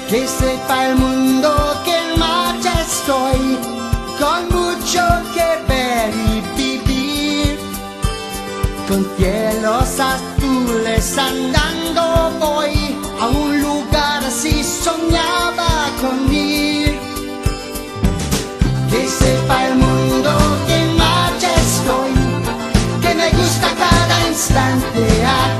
Que sepa el mundo que en marcha estoy, con mucho que ver y vivir. Con cielos azules andando voy, a un lugar así soñaba con ir. Que sepa el mundo que en marcha estoy, que me gusta cada instante.